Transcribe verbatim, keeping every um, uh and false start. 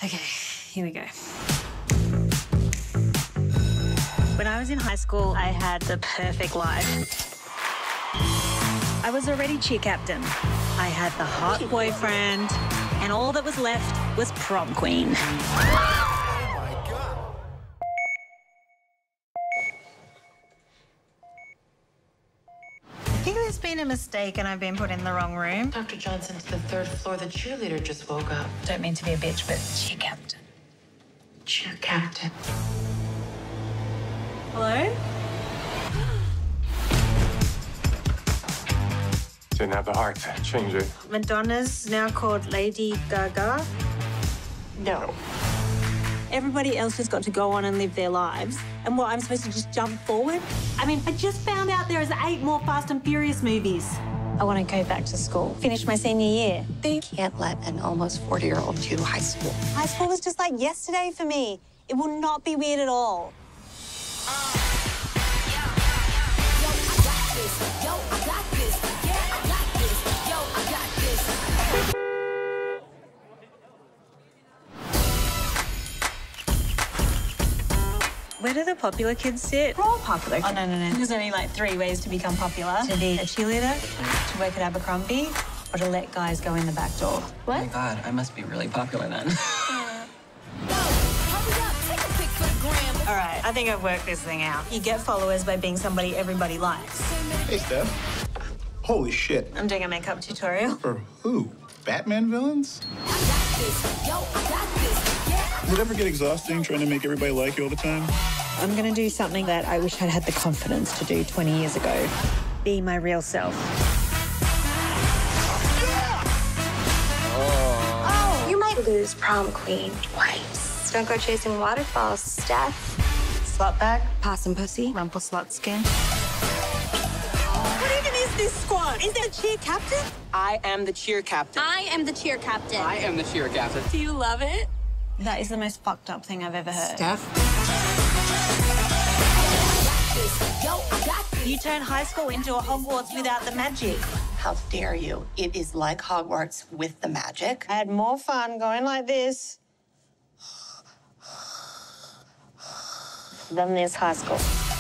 Okay, here we go. When I was in high school, I had the perfect life. I was already cheer captain. I had the hot boyfriend, and all that was left was prom queen. I think there's been a mistake and I've been put in the wrong room. Doctor Johnson's the third floor. The cheerleader just woke up. Don't mean to be a bitch, but cheer captain. Cheer captain. Hello? Didn't have the heart to change it. Madonna's now called Lady Gaga. No. Everybody else has got to go on and live their lives. And what, I'm supposed to just jump forward? I mean, I just found out there is eight more Fast and Furious movies. I want to go back to school, finish my senior year. They can't let an almost forty-year-old do high school. High school was just like yesterday for me. It will not be weird at all. Where do the popular kids sit? We're all popular. Oh, no, no, no. There's only like three ways to become popular. To be a cheerleader, to work at Abercrombie, or to let guys go in the back door. What? Oh my God, I must be really popular then. All right, I think I've worked this thing out. You get followers by being somebody everybody likes. Hey, Steph. Holy shit. I'm doing a makeup tutorial. For who? Batman villains? Would it ever get exhausting trying to make everybody like you all the time? I'm going to do something that I wish I'd had the confidence to do twenty years ago. Be my real self. Oh, you might lose prom queen twice. Don't go chasing waterfalls, Steph. Slutbag, Possum pussy. Rumpelstiltskin. What even is this squad? Is there a cheer captain? I am the cheer captain. I am the cheer captain. I am the cheer captain. Do you love it? That is the most fucked up thing I've ever heard. Steph? You turn high school into a Hogwarts without the magic. How dare you? It is like Hogwarts with the magic. I had more fun going like this than this high school.